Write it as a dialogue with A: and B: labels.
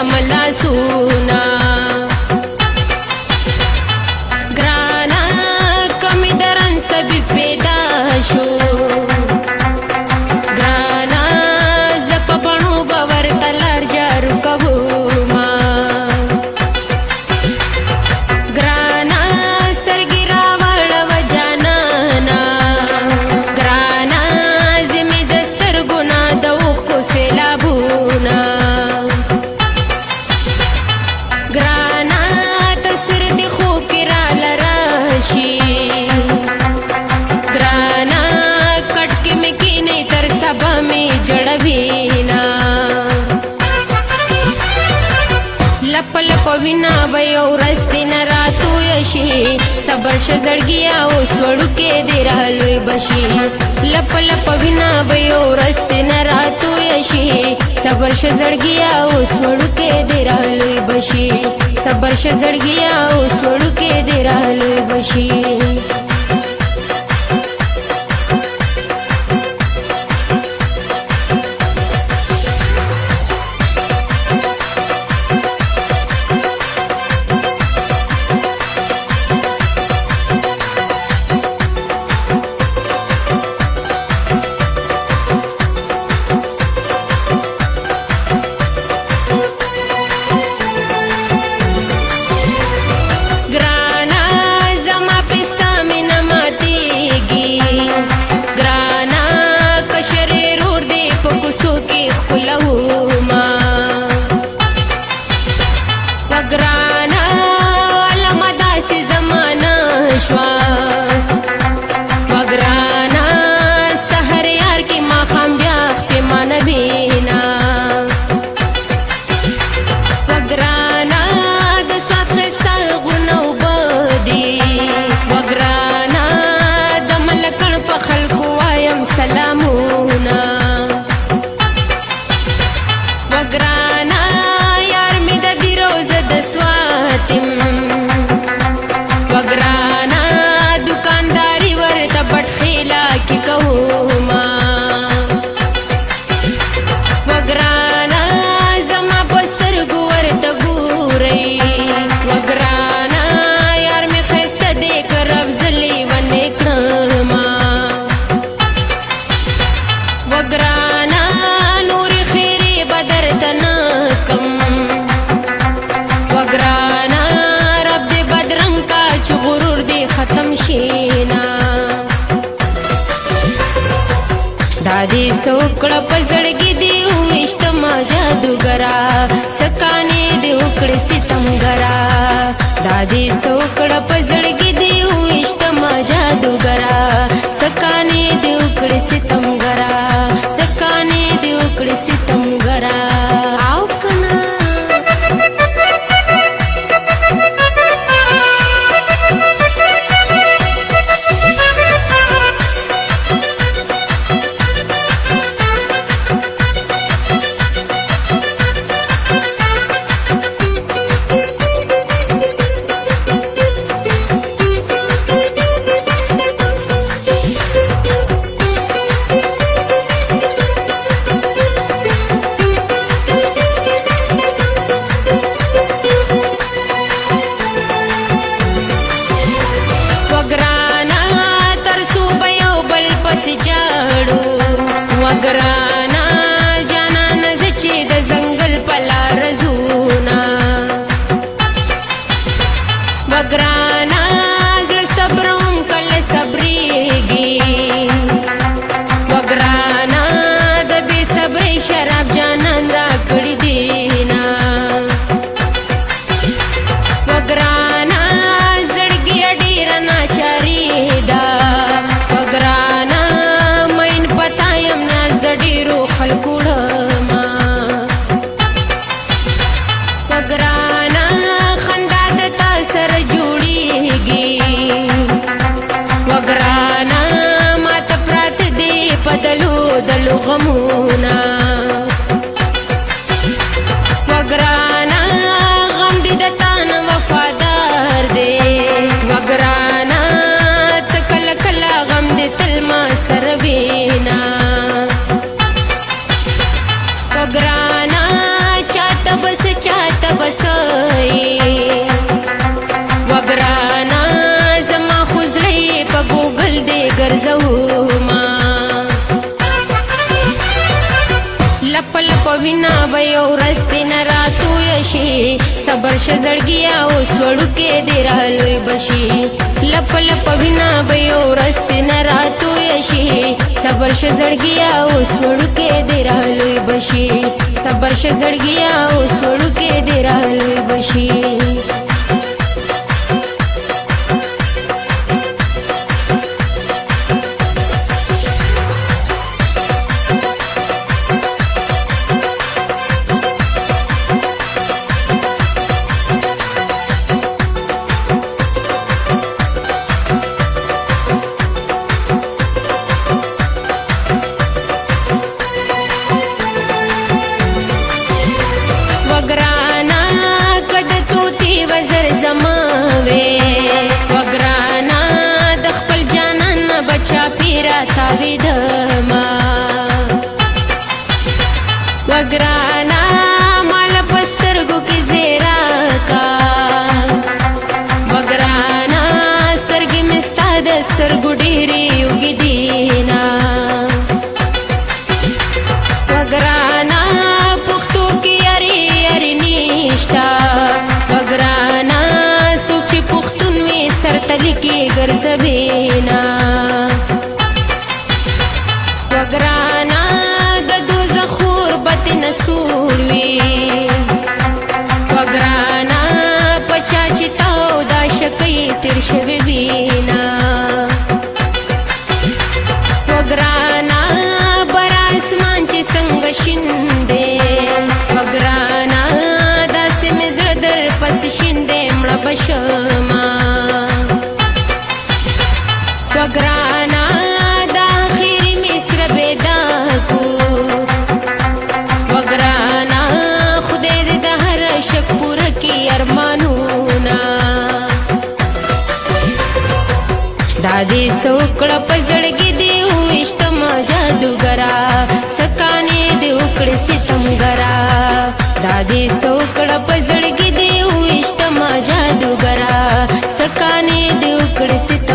A: ملا سونا ګرانا کمی درن سبب پیدا شو ګرانا زپ بڼو باور تلار جارو کوما ګرانا سرګی راوړ و جانانا ګرانا زمي دستر ګنا دو کو سیلابونا ګرانا تصویر دی خو کرا لراشي ګرانا کټ کې مې کې نه تر سبا مې جړوینا لپ لپ وینا ویو رستین راتو یشي صبر شزړګیا او سوړو کې دی رالوي بشي لپ لپ وینا ویو رستین راتو یشي صبر شزړګیا او سوړو کې دی رالوي بشي صبر شزړګیا او سوړو کې دی رالوي بشي ګرانا علمدا سي زمانہ شوا وګرانا سحر یار کی ما خام بیا ته مانوینا وګرانا د سات سال غنو بدی وګرانا د ملکن په خلکو وایم سلامونا وګرانا وګرانا دکانداری ورته پټ خیلا کی کوما وګرانا زما پستر ګورته ګوري وګرانا یار می خسته دې کرب زلی ونه کما وګرانا نور خیری بدر تنکم وګرانا غرور دی ختم شینا دادی سوکړه پزړګي دی وشت ما جادوګرا سکانه دی وکړ ستمګرا دادی سوکړه پزړګي دی وشت ما جادوګرا سکانه دی وکړ ستمګرا سکانه دی وکړ ستمګرا او کنا وګرانا جانان زچې د زنګل پلا رزونا وګرانا زړه صبروم کله صبرېږي وګرانا د بې صبرۍ شراب جانان را کړي دینا وګرانا زړګي ډېر ناچاري ده وګرانا ډیرو خلکو ډما وګرانا خندا د تا سره جوړیږي وګرانا ماته پرات دی پدلو دلو غمونا وګرانا غم دې د تان وفادار دی وګرانا تکل کلا غم دې تل ما سره وینا وینا به یو رستې نه راتویه شي صبر شه زړګیه اوس وړوکې دې رالوی بشي لپ لپ وینا به یو رستې نه راتویه شي صبر شه زړګیه اوس وړوکې دې رالوی بشي صبر شه زړګیه اوس وړوکې دې رالوی بشي وگرانا کد توتی وزر زماوے وگرانا د خپل جانان بچا پیرا تاوید ما وگرانا مال پسترګو کې زیرا کا وگرانا سترګې مستا د سترګو ډېرې یوګې دینا وگرانا وگرانا سوچ پختون وی سرتلی کی گرزبینا وگرانا ددو زخور بت نسور وی وگرانا پچا چتاو دا شکی تیر شوی وینا وگرانا بر اسمان چی سنگ شنده وگرانا پس شنده مړه بشما وگرانا دا خیری مصر بیدا کو وگرانا خدای دې د هر شک پوره کی ارمانونا دا دې سوکړه پزړګي دی وشتم جادوګرا سکانې دې وکړې ستمګرا دا دې سوکړه پزړګي دی وشتم جادوګرا سکانې دې وکړې